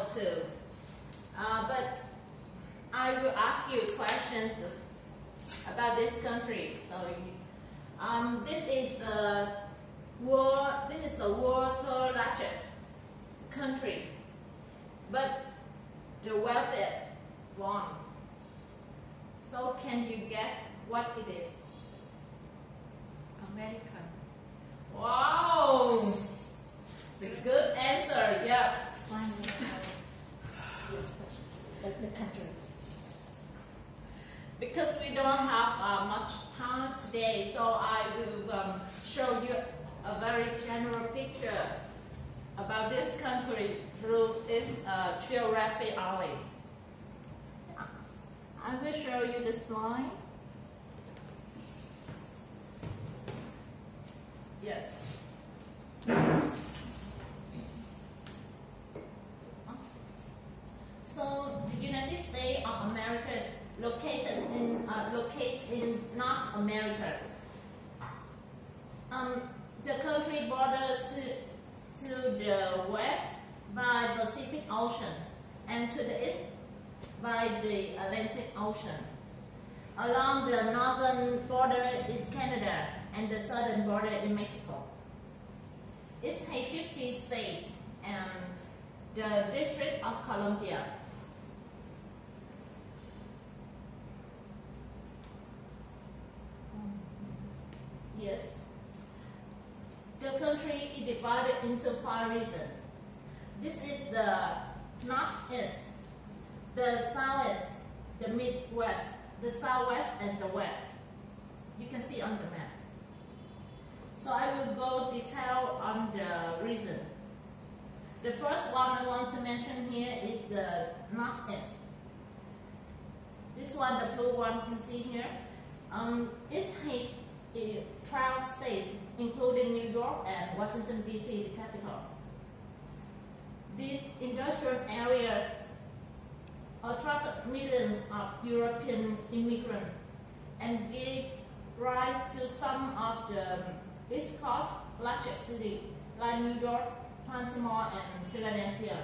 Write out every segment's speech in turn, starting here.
too. But I will ask you questions about this country. So, this is the world's third largest country, but the wealthiest one. So, can you guess what it is? America. Wow, it's a good answer. Yeah. Finally, yes, the country. Because we don't have much time today, so I will show you a very general picture about this country through its geography only. I will show you the slide. Yes. So the United States of America is located in North America. The country borders to the west by Pacific Ocean and to the east by the Atlantic Ocean. Along the northern border is Canada and the southern border is Mexico. It has 50 states and the District of Columbia. Yes. The country is divided into 5 regions. This is the northeast, the southeast, the midwest, the southwest, and the west. You can see on the map. So I will go detail on the region. The first one I want to mention here is the northeast. This one, the blue one, you can see here. It has 12 states, including New York and Washington D.C., the capital. These industrial areas attracted millions of European immigrants and gave rise to some of the East Coast largest cities like New York, Baltimore, and Philadelphia.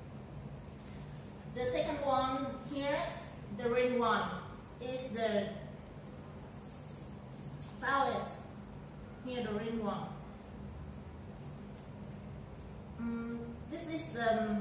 The second one here, the red one, is the southeast. Here, the red one. This is the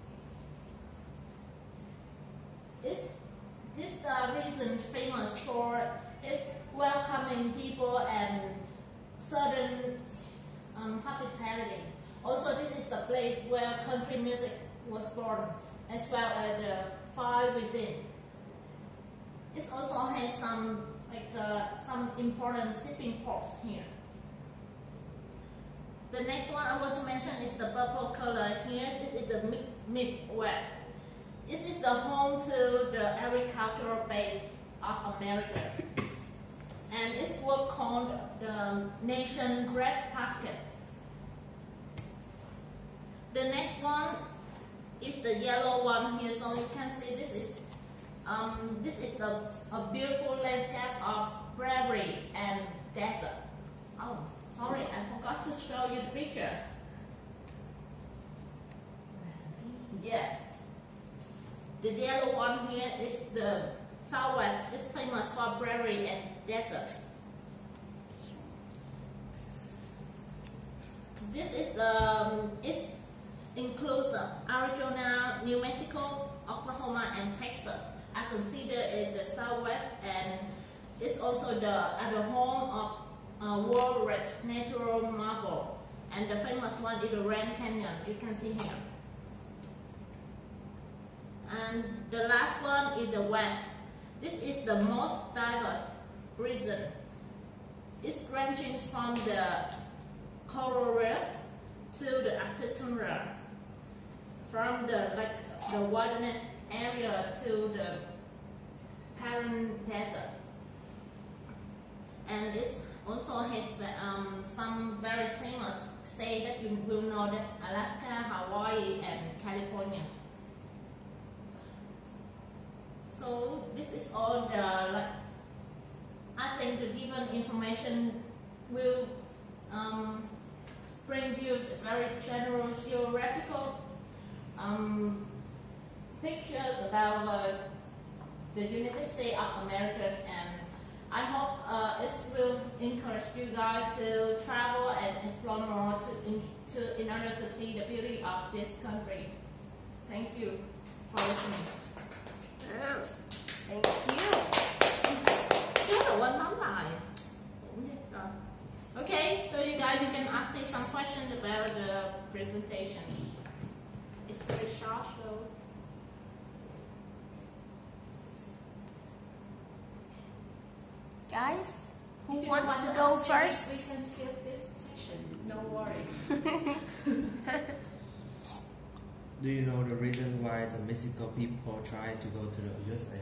this region famous for its welcoming people and southern hospitality. Also, this is the place where country music was born, as well as the fire within. It also has some important shipping ports here. The next one I want to mention is the purple color here. This is the Midwest. This is the home to the agricultural base of America. And it's what's called the nation breadbasket. The next one is the yellow one here. So you can see this is a beautiful landscape of prairie and desert. Oh, sorry, I forgot to show you the picture. Yes. The yellow one here is the southwest. It's famous for prairie and desert. This is it includes Arizona, New Mexico, Oklahoma, and Texas. I consider it the southwest, and it's also the home of World Red Natural Marvel. And the famous one is the Grand Canyon. You can see here. And the last one is the West. This is the most diverse region. It ranges from the coral reef to the Arctic tundra, from the wilderness area to the barren desert. And it also has some very famous states that you will know, that Alaska, Hawaii, and California. So this is all I think the given information will bring you a very general geographical about the United States of America, and I hope it will encourage you guys to travel and explore more in order to see the beauty of this country. Thank you for listening. Thank you. Chết rồi, quên tóm lại. Okay, so you guys, you can ask me some questions about the presentation. It's very short, so. Guys, who If you wants don't to want go ask me, first? We can skip this section. No worry. Do you know the reason why the Mexico people try to go to the USA?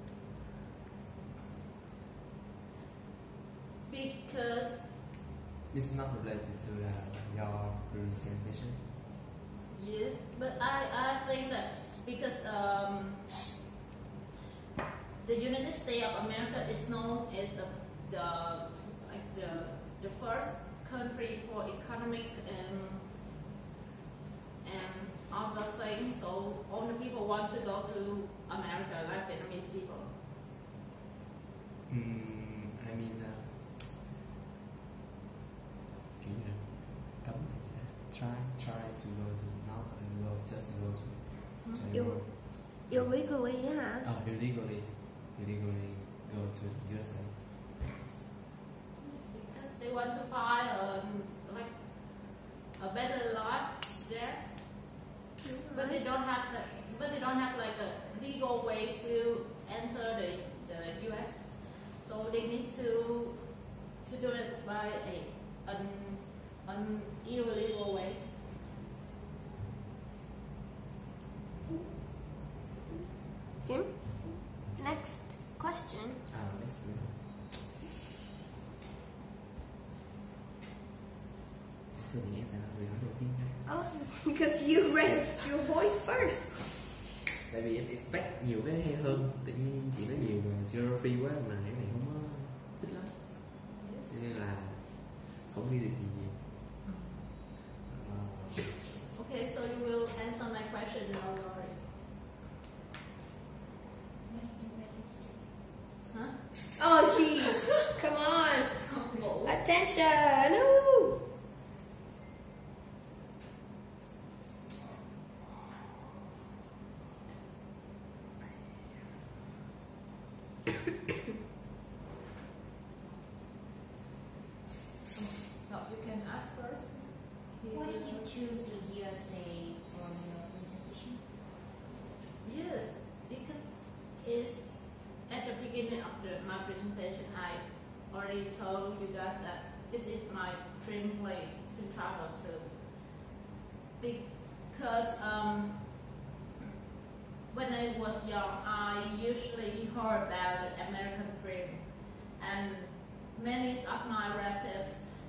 Because It's not related to your presentation. yes, but I think that because the United States of America is known as the first country for economic and other things. So all the people want to go to America, like Vietnamese people. I mean, kiểu như là cấm này gì đó. Try to go to not go just go to. So Illegally, hả? illegally go to the USA. Because they want to find like a better life there, but they don't have like a legal way to enter the U.S. So they need to do it by an illegal way. Kim? Next question. Let's do it. Sao thì em phải là người nói đầu tiên? Oh, because you raised your voice first. Tại vì em expect nhiều cái hay hơn, tự nhiên chỉ nói nhiều về geography quá mà cái này không có thích lắm, Yes. cho nên là không ghi được gì nhiều. Okay, so you will answer my question, no worry. Huh? Oh, jeez. Come on. Ngủ. Attention. Ooh. No, you can ask first. Why did you choose the USA for your presentation? Yes, because it's at the beginning of my presentation, I already told you guys that this is my dream place to travel to. Because when I was young, I usually heard about the American dream, and many of my relatives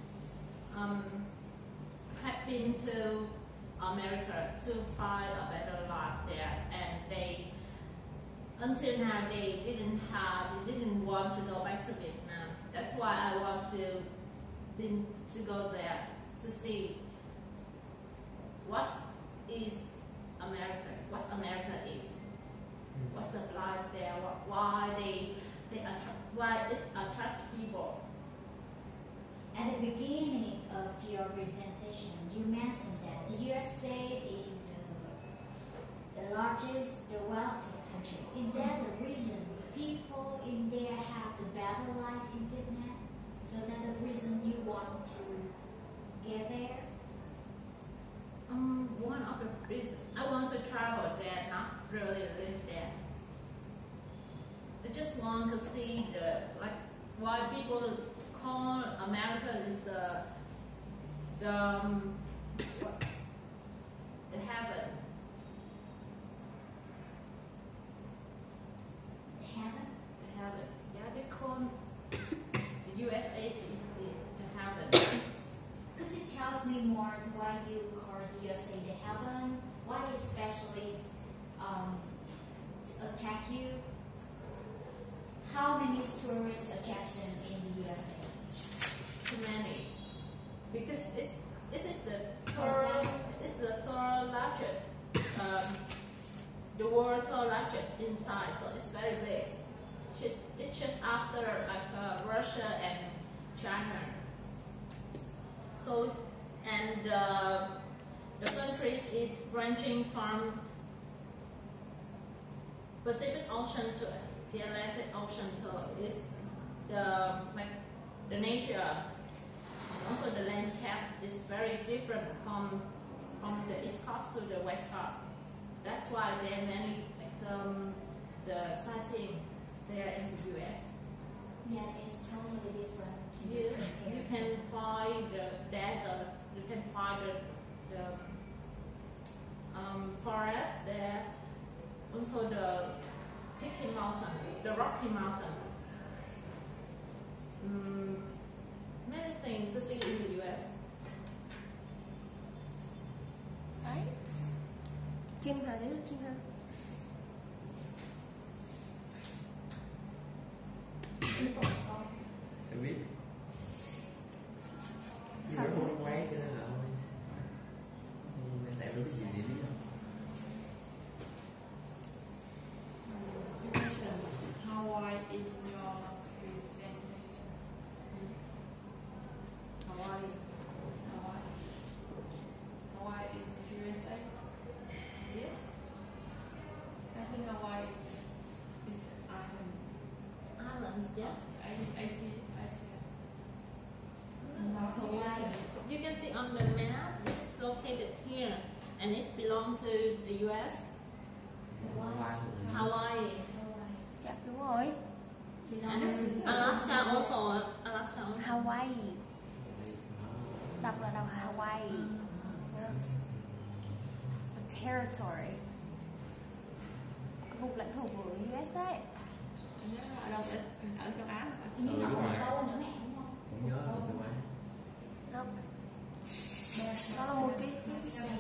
have been to America to find a better life there, and they until now they didn't want to go back to Vietnam. That's why I want to go there to see what is America, what America is, what's the life there, why it attracts people. At the beginning of your presentation, you mentioned that the USA is the largest, the wealthiest country. Is that the reason people in there have the better life in Vietnam? So that the reason you want to get there? One of the reasons I want to travel there, not really live there. I just want to see why people call America is the heaven. Heaven? The heaven. Yeah, they call the USA the heaven. Could you tell me more to why you call the USA the heaven? What especially to attack you? How many tourist attractions in the USA? Too many, because this is the What's that? third largest the world's largest in size, so it's very big. It's just after like Russia and China. So, and the country is ranging from Pacific Ocean to the Atlantic Ocean. So it's the nature, also the landscape is very different from the east coast to the west coast. That's why there are many the sightseeing there in the U.S. Yeah, it's totally different. You can find the desert, you can find the forest there, also the Hickey Mountain, the Rocky Mountain. Many things to see in the U.S. Right. Kim Hà, đến lượt Kim Hà. Sẽ biết. Nhưng mà không có quán cho nên là thôi. Nên tại đâu biết gì để biết đâu. Hawaii is your presentation. Hawaii. Hawaii is USA. Yes. I think Hawaii is island. Islands, yes. I see. Hawaii. You can see on the map, it's located here, and it belongs to the U.S. Hawaii. Hawaii. Dạ đúng rồi. And Alaska also. Alaska also. Hawaii. Đọc là đọc Hawaii. Yeah. A territory. Vùng lãnh thổ của US đấy. Nhớ ở đâu ở châu Á. Hình như Ừ, là đúng một rồi. câu nữa mẹ đúng không? Cũng nhớ là châu Á. Nó là một cái State.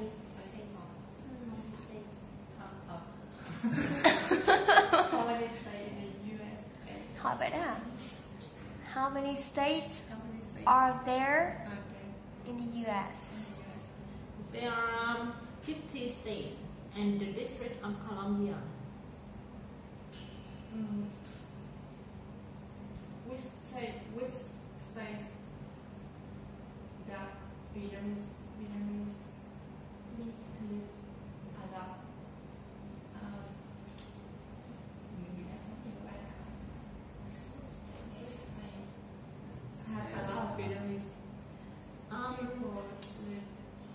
How many states in the US? hỏi vậy đó à? How many states How many states are there are there in the US? in the US? There are 50 states and the District of Columbia. Which states that Vietnamese live a lot? Người ta sống nhiều bạn. Which states have a lot of Vietnamese people live?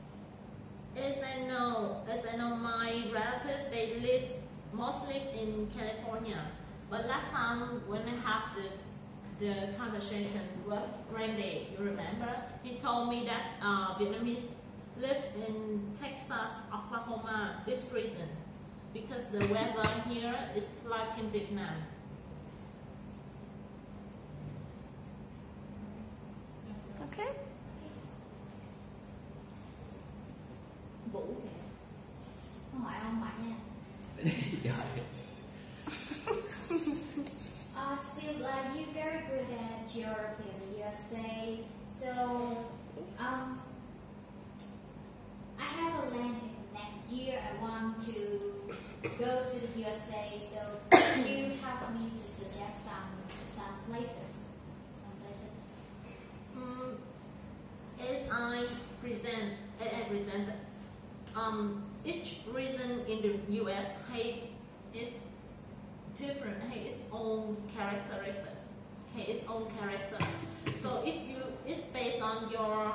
As I know, my relatives they live mostly in California. But last time when I had the conversation with Randy, you remember? He told me that Vietnamese live in Texas, Oklahoma, this reason, because the weather here is like in Vietnam. Okay. Vũ kìa. Câu hỏi ông bạn nha. Trời. Seems like you're very good at geography in the USA. So, I have a land next year. I want to go to the USA. So, you help me to suggest some places. As I presented, each region in the U.S. has its different, has its own characteristics, has its own character. So it's based on your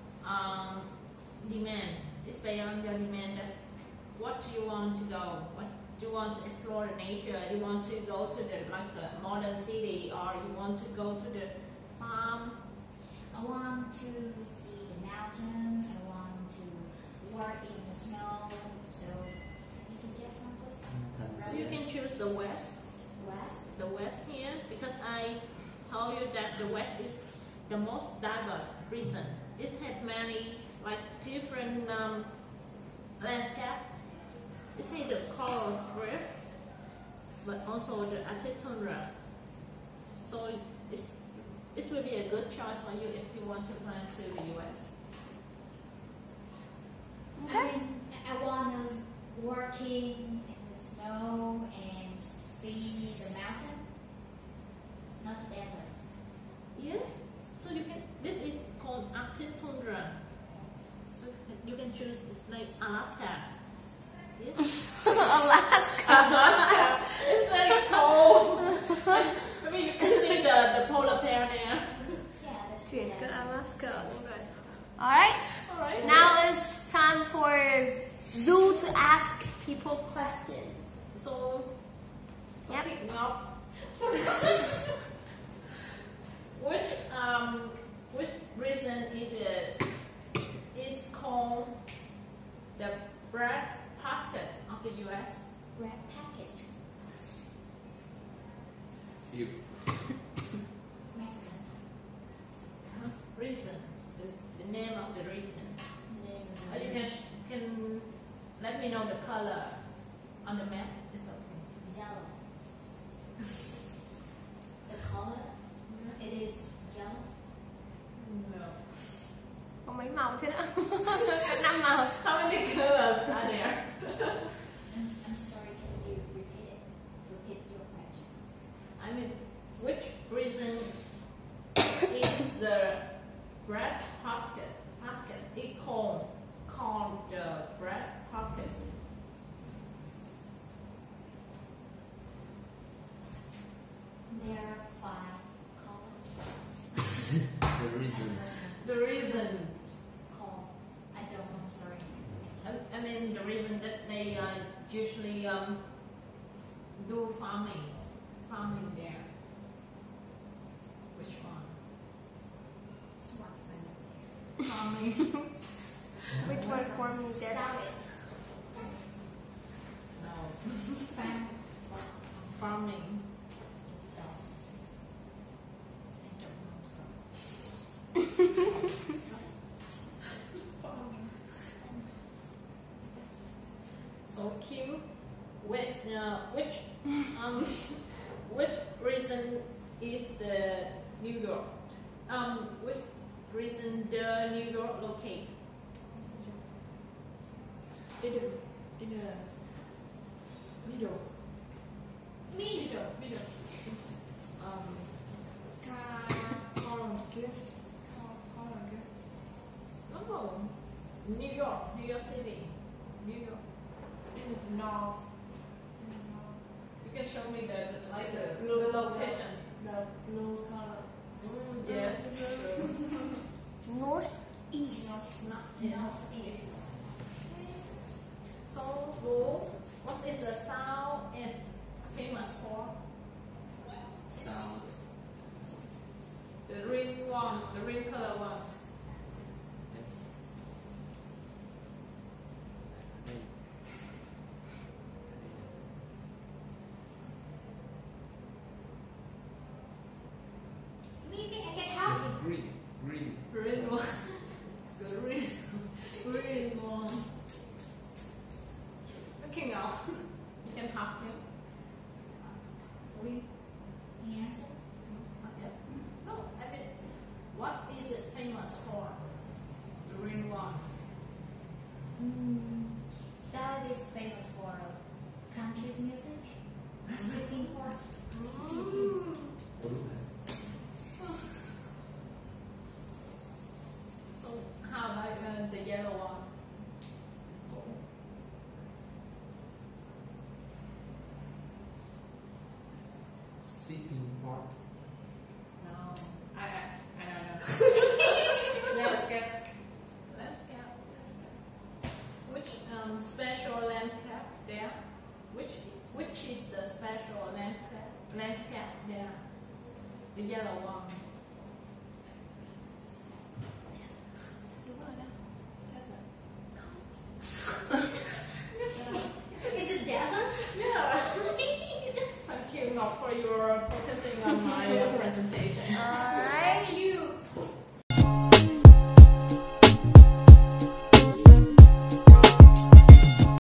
demand. It's based on your demand. That's what you want to go. What you want to explore the nature. You want to go to the modern city, or you want to go to the farm. I want to see the mountain. I want to work in the snow. So, can you suggest some place? So you can choose the West. West. The West here, because I told you that the West is the most diverse region. It has many different landscape. It has the coral reef, but also the Arctic tundra. So it will be a good choice for you if you want to plan to the US. I mean, I want to working in the snow and see the mountain, not the desert. Yes. So you can. This is called Arctic tundra. So you can choose this place, Alaska. Yes. Alaska. Alaska. It's very cold. I mean, you can see the polar bear there. Yeah, that's Chuyển good. cơ Alaska. Alright, All right. now it's time for Zoo to ask people questions. So. Yep. Okay, now. Which reason is called the bread basket of the U.S.? Bread packets. See you. Mexican. Reason, the name of the reason. Name. You can let me know the color on the map. It's okay. Yellow. The color, it is yellow. No. Có mấy màu thế nào? Có 5 màu. How many colors are there? I'm sorry, can you repeat it? Repeat your question. I mean, which reason is the bread basket is called the bread basket? There are 5 colors. The reason. The reason, Call. I don't know, I'm sorry. I mean, the reason that they usually do farming there. Which one? Smart friend up there. Farming. Which one for me there? Stop it. Stop it. No. Farm. Farming. No. I don't know, I'm sorry. So Kim, which reason is the New York? Which reason the New York locate? In the middle. Middle. No, New York City, New York. In north. You can show me the location. The blue color. Yes. Northeast. Northeast. So, what is the South is famous for? South. The green color one. Yes. Maybe I can help you. Green. Green one. Green one. Okay, now you can help him. The answer? No, I mean, what is it famous for? The green one. South is famous for country's music. Sleeping Pork. So how about the yellow one? Sipping pot. No, I don't know. Let's get. Which special landscape there? Which is the special landscape there? The yellow one.